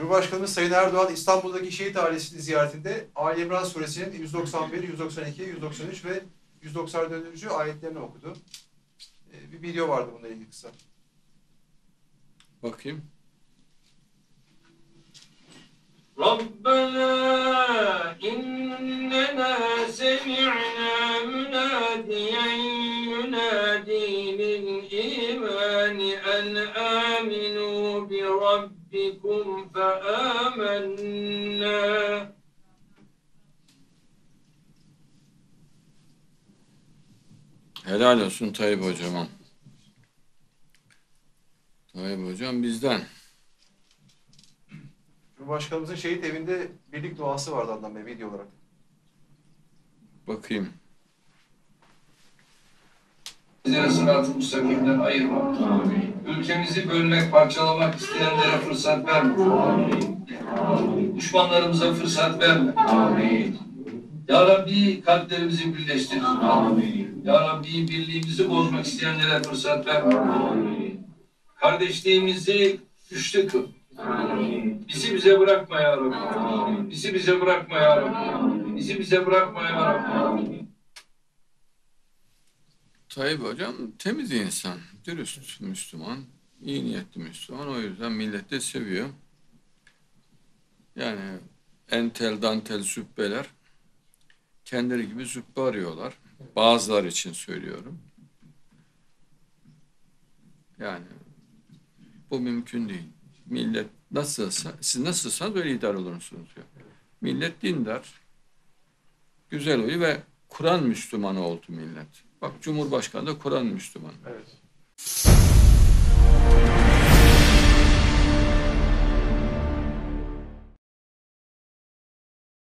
Cumhurbaşkanımız Sayın Erdoğan İstanbul'daki şehit ailesini ziyaretinde Ali İmran Suresinin 191, 192, 193 ve 194. ayetlerini okudu. Bir video vardı bununla ilgili kısa. Bakayım. Rabbena innena semi'na münadiyen yunadi lil imani en aminu bi rabbikum fe amennâ. Helal olsun Tayyip Hocam'a. Tayyip Hocam bizden. Cumhurbaşkanımızın şehit evinde birlik duası vardı Adnan Bey video olarak. Bakayım. Bizleri sırat-ı müstakimden ayırma. Amin. Ülkemizi bölmek, parçalamak isteyenlere fırsat verme. Amin. Düşmanlarımıza fırsat verme. Amin. Ya Rabbi kalplerimizi birleştir. Amin. Ya Rabbi birliğimizi bozmak isteyenlere fırsat verme. Amin. Kardeşliğimizi güçlü kıl. Amin. Bizi bize bırakma ya Rabbi. Amin. Bizi bize bırakma ya Rabbi. Amin. Bizi bize bırakma ya Rabbi. Amin. Tayyip Hocam temiz insan, dürüst Müslüman, iyi niyetli Müslüman. O yüzden millet de seviyor. Yani entel, dantel, zübbeler kendileri gibi zübbe arıyorlar. Bazıları için söylüyorum. Yani bu mümkün değil. Millet nasılsa, siz nasılsanız öyle idare olursunuz diyor. Millet dindar, güzel oyu ve Kur'an Müslümanı oldu millet. Bak Cumhurbaşkanı da Kur'an Müslümanı. Evet.